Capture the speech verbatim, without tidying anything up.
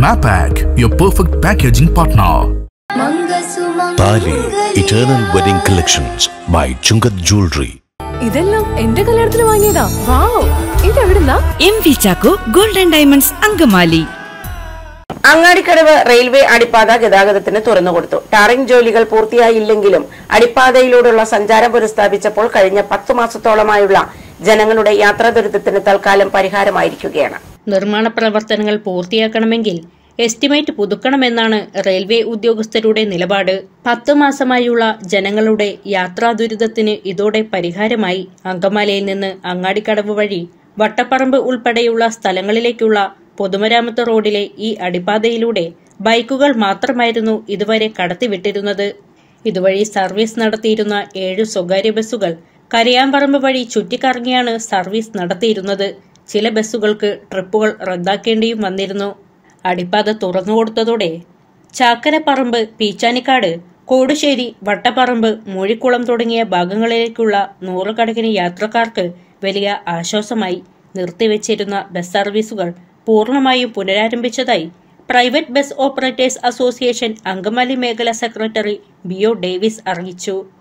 Mapak, your perfect packaging partner. Tali Eternal Wedding Collections by Chungat Jewelry. ഇതെല്ലാം എന്റെ കല്യാണത്തിന് വാങ്ങിയതാ. വാവ്, ഇതെവിടുന്നാ? M V Chacko golden diamonds Angamaly. Angadikkadavu railway അടിപ്പാത ഗതാഗതത്തിന് തുറന്നുകൊടുത്തു. ടാറിംഗ് ജോലികൾ പൂർത്തിയായില്ലെങ്കിലും അടിപ്പാതയിലൂടെയുള്ള സഞ്ചാരം പുനഃസ്ഥാപിച്ചപ്പോൾ കഴിഞ്ഞ പത്തു മാസത്തോളമായുള്ള ജനങ്ങളുടെ യാത്രാ ദുരിതത്തിന് തൽക്കാലം പരിഹാരമായിരിക്കുകയാണ്. നിർമ്മാണ പ്രവർത്തനങ്ങൾ പൂർത്തിയാക്കണമെങ്കിൽ എസ്റ്റിമേറ്റ് പുതുക്കണമെന്നാണ് റെയിൽവേ ഉദ്യോഗസ്ഥരുടെ നിലപാട്. പത്ത് മാസമായുള്ള ജനങ്ങളുടെ യാത്രാ ദുരിതത്തിന് ഇതോടെ പരിഹാരമായി. അങ്കമാലിയിൽ നിന്ന് അങ്ങാടിക്കടവ് വഴി വട്ടപ്പറമ്പ് ഉൾപ്പെടെയുള്ള സ്ഥലങ്ങളിലേക്കുള്ള പൊതുമരാമത്ത് റോഡിലെ ഈ അടിപ്പാതയിലൂടെ ബൈക്കുകൾ മാത്രമായിരുന്നു ഇതുവരെ കടത്തിവിട്ടിരുന്നത്. ഇതുവഴി സർവീസ് നടത്തിയിരുന്ന ഏഴു സ്വകാര്യ ബസ്സുകൾ കരയാമ്പറമ്പ് വഴി ചുറ്റിക്കറങ്ങിയാണ് സർവീസ് നടത്തിയിരുന്നത്. ചില ബസ്സുകൾക്ക് ട്രിപ്പുകൾ റദ്ദാക്കേണ്ടിയും വന്നിരുന്നു. അടിപ്പാത തുറന്നുകൊടുത്തതോടെ ചാക്കരപ്പറമ്പ്, പീച്ചാനിക്കാട്, കോടുശ്ശേരി, വട്ടപ്പറമ്പ്, മൂഴിക്കുളം തുടങ്ങിയ ഭാഗങ്ങളിലേക്കുള്ള നൂറുകണക്കിന് യാത്രക്കാർക്ക് വലിയ ആശ്വാസമായി. നിർത്തിവെച്ചിരുന്ന ബസ് സർവീസുകൾ പൂർണ്ണമായും പുനരാരംഭിച്ചതായി private bus operators association Angamaly മേഖലാ സെക്രട്ടറി ബി ഒ ഡേവിസ് അറിയിച്ചു.